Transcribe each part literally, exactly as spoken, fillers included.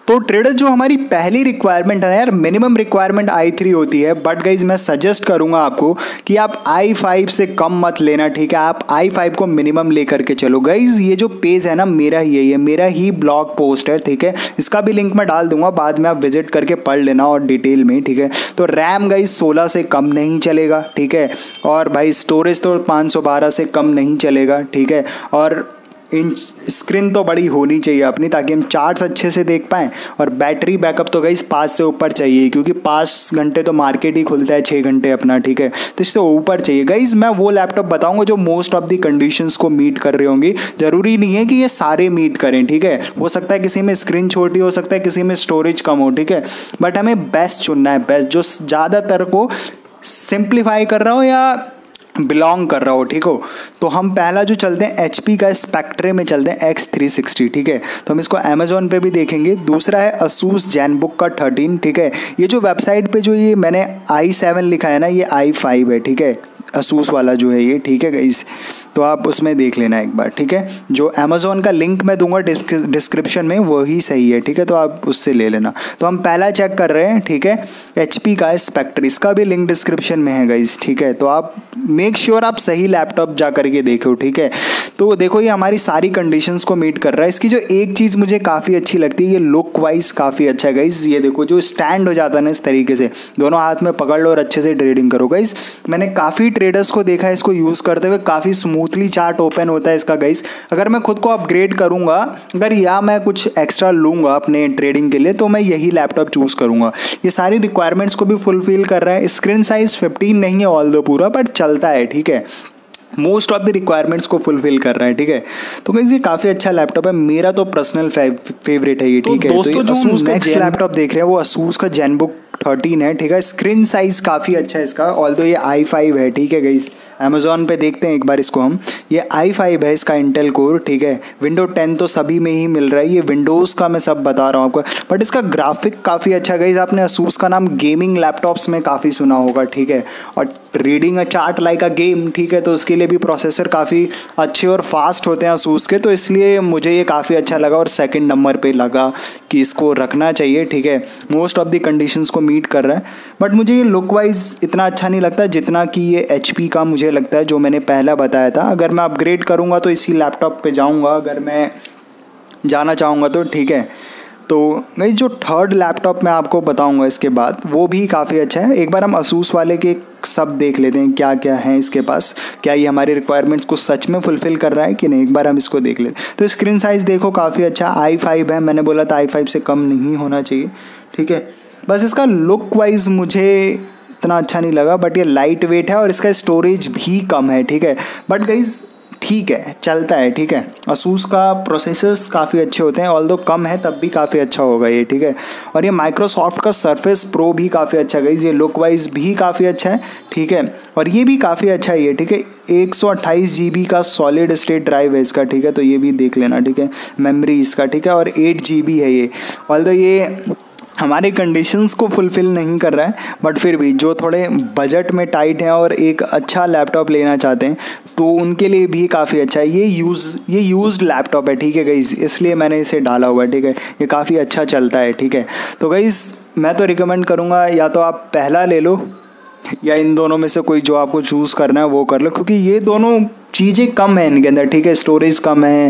तो ट्रेडर जो हमारी पहली रिक्वायरमेंट है यार, मिनिमम रिक्वायरमेंट आई थ्री होती है, बट गाइज मैं सजेस्ट करूंगा आपको कि आप आई फाइव से कम मत लेना, ठीक है। आप आई फाइव को मिनिमम लेकर के चलो गाइज। ये जो पेज है ना मेरा ही है, ये मेरा ही ब्लॉग पोस्ट है, ठीक है। इसका भी लिंक मैं डाल दूंगा, बाद में आप विजिट करके पढ़ लेना और डिटेल में, ठीक है। तो रैम गाइज सोलह से कम नहीं चलेगा, ठीक है। और भाई स्टोरेज तो पाँच सौ बारह से कम नहीं चलेगा, ठीक है। और इन स्क्रीन तो बड़ी होनी चाहिए अपनी, ताकि हम चार्ट्स अच्छे से देख पाएँ। और बैटरी बैकअप तो गाइस पाँच से ऊपर चाहिए, क्योंकि पाँच घंटे तो मार्केट ही खुलता है, छः घंटे अपना, ठीक है। तो इससे ऊपर चाहिए गाइस। मैं वो लैपटॉप बताऊंगा जो मोस्ट ऑफ द कंडीशंस को मीट कर रही होंगी। जरूरी नहीं है कि ये सारे मीट करें, ठीक है। हो सकता है किसी में स्क्रीन छोटी हो सकता है, किसी में स्टोरेज कम हो, ठीक है। बट हमें बेस्ट चुनना है, बेस्ट जो ज़्यादातर को सिंप्लीफाई कर रहा हो या बिलोंग कर रहा हो, ठीक हो। तो हम पहला जो चलते हैं एच पी का स्पेक्ट्रे में चलते हैं एक्स थ्री सिक्सटी, ठीक है। तो हम इसको अमेजोन पे भी देखेंगे। दूसरा है असूस जैनबुक का थर्टीन, ठीक है। ये जो वेबसाइट पे जो ये मैंने आई सेवन लिखा है ना, ये आई फाइव है, ठीक है। असूस वाला जो है ये, ठीक है गाइस। तो आप उसमें देख लेना एक बार, ठीक है। जो अमेजोन का लिंक मैं दूंगा डिस्क्रिप्शन में, वही सही है, ठीक है। तो आप उससे ले लेना। तो हम पहला चेक कर रहे हैं, ठीक है, एचपी का स्पेक्ट्रे। इसका भी लिंक डिस्क्रिप्शन में है गाइस, ठीक है। तो आप मेक श्योर आप सही लैपटॉप जा करके देखो, ठीक है। तो देखो ये हमारी सारी कंडीशंस को मीट कर रहा है। इसकी जो एक चीज़ मुझे काफ़ी अच्छी लगती है, ये लुक वाइज काफ़ी अच्छा है गाइस। ये देखो जो स्टैंड हो जाता है ना इस तरीके से, दोनों हाथ में पकड़ लो और अच्छे से ट्रेडिंग करो गाइस। मैंने काफ़ी ट्रेडर्स को देखा है इसको यूज़ करते हुए, काफ़ी स्मूथली चार्ट ओपन होता है इसका गाइस। अगर मैं खुद को अपग्रेड करूंगा, अगर या मैं कुछ एक्स्ट्रा लूंगा अपने ट्रेडिंग के लिए, तो मैं यही लैपटॉप चूज़ करूंगा। ये सारी रिक्वायरमेंट्स को भी फुलफिल कर रहा है। स्क्रीन साइज फिफ्टीन नहीं है ऑल दो पूरा, बट चलता है, ठीक है। मोस्ट ऑफ द रिक्वायरमेंट्स को फुलफिल कर रहा है, ठीक है। तो गाइस ये काफ़ी अच्छा लैपटॉप है, मेरा तो पर्सनल फेवरेट है ये, ठीक है। दोस्तों जो नेक्स्ट लैपटॉप देख रहे हैं वो असूस का जैनबुक थर्टीन है, ठीक है। स्क्रीन साइज काफ़ी अच्छा है इसका, ऑल्दो ये आई फाइव है, ठीक है गाइस। अमेजोन पे देखते हैं एक बार इसको हम। ये आई फाइव है, इसका इंटेल कोर, ठीक है। विंडो टेन तो सभी में ही मिल रहा है, ये विंडोज़ का मैं सब बता रहा हूँ आपको। बट इसका ग्राफिक काफ़ी अच्छा गाइस। आपने असूस का नाम गेमिंग लैपटॉप्स में काफ़ी सुना होगा, ठीक है। और reading a chart like a game, ठीक है। तो उसके लिए भी प्रोसेसर काफ़ी अच्छे और फास्ट होते हैं असूस के, तो इसलिए मुझे ये काफ़ी अच्छा लगा और सेकंड नंबर पे लगा कि इसको रखना चाहिए, ठीक है। मोस्ट ऑफ द कंडीशंस को मीट कर रहा है। बट मुझे ये लुक वाइज इतना अच्छा नहीं लगता जितना कि ये एच पी का मुझे लगता है, जो मैंने पहला बताया था। अगर मैं अपग्रेड करूँगा तो इसी लैपटॉप पे जाऊँगा, अगर मैं जाना चाहूँगा तो, ठीक है। तो गाइस जो थर्ड लैपटॉप मैं आपको बताऊंगा इसके बाद, वो भी काफ़ी अच्छा है। एक बार हम असूस वाले के सब देख लेते हैं क्या क्या है इसके पास, क्या ये हमारी रिक्वायरमेंट्स को सच में फुलफिल कर रहा है कि नहीं। एक बार हम इसको देख लेते हैं। तो स्क्रीन साइज़ देखो काफ़ी अच्छा, आई फाइव है, मैंने बोला था आई फाइव से कम नहीं होना चाहिए, ठीक है। बस इसका लुक वाइज मुझे इतना अच्छा नहीं लगा, बट ये लाइट वेट है और इसका स्टोरेज भी कम है, ठीक है। बट गाइस ठीक है, चलता है, ठीक है। असूस का प्रोसेसर्स काफ़ी अच्छे होते हैं, ऑल्दो कम है तब भी काफ़ी अच्छा होगा ये, ठीक है। और ये माइक्रोसॉफ्ट का सरफेस प्रो भी काफ़ी अच्छा है, ये लुक वाइज भी काफ़ी अच्छा है, ठीक है। और ये भी काफ़ी अच्छा है ये, ठीक है। एक सौ अट्ठाईस जी बी का सॉलिड स्टेट ड्राइव है इसका, ठीक है। तो ये भी देख लेना, ठीक है। मेमोरी इसका, ठीक है। और एट जी बी है ये, ऑल्दो ये हमारे कंडीशंस को फुलफ़िल नहीं कर रहा है, बट फिर भी जो थोड़े बजट में टाइट हैं और एक अच्छा लैपटॉप लेना चाहते हैं, तो उनके लिए भी काफ़ी अच्छा है। ये यूज़ ये यूज्ड लैपटॉप है, ठीक है गाइस, इसलिए मैंने इसे डाला हुआ है, ठीक है। ये काफ़ी अच्छा चलता है, ठीक है। तो गाइस मैं तो रिकमेंड करूँगा या तो आप पहला ले लो, या इन दोनों में से कोई जो आपको चूज़ करना है वो कर लो, क्योंकि ये दोनों चीज़ें कम है इनके अंदर, ठीक है। स्टोरेज कम है,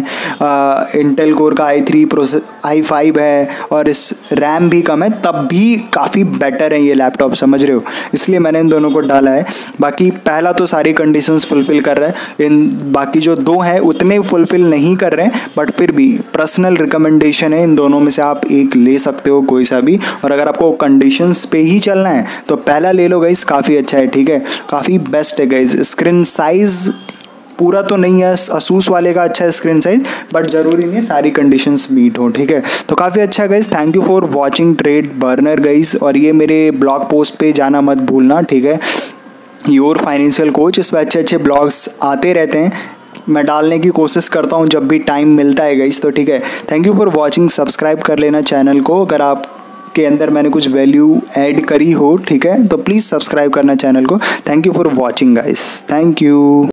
इंटेल कोर का I three process I five है, और इस रैम भी कम है, तब भी काफ़ी बेटर है ये लैपटॉप, समझ रहे हो। इसलिए मैंने इन दोनों को डाला है। बाकी पहला तो सारी कंडीशंस फुलफ़िल कर रहा है, इन बाकी जो दो हैं उतने फुलफ़िल नहीं कर रहे हैं, बट फिर भी पर्सनल रिकमेंडेशन है, इन दोनों में से आप एक ले सकते हो कोई सा भी। और अगर आपको कंडीशंस पे ही चलना है तो पहला ले लो गाइस, काफ़ी अच्छा है, ठीक है। काफ़ी बेस्ट है गाइस। स्क्रीन साइज़ पूरा तो नहीं है असूस वाले का अच्छा है स्क्रीन साइज, बट जरूरी नहीं है सारी कंडीशंस मीट हो, ठीक है। तो काफ़ी अच्छा है guys. Thank you for watching trade burner guys, और ये मेरे ब्लॉग पोस्ट पे जाना मत भूलना, ठीक है। योर फाइनेंशियल कोच, इस पर अच्छे अच्छे ब्लॉग्स आते रहते हैं, मैं डालने की कोशिश करता हूँ जब भी टाइम मिलता है गाइस, तो ठीक है। Thank you for watching, subscribe कर लेना चैनल को अगर आप के अंदर मैंने कुछ वैल्यू ऐड करी हो, ठीक है। तो प्लीज़ सब्सक्राइब करना चैनल को। Thank you for watching guys, thank you.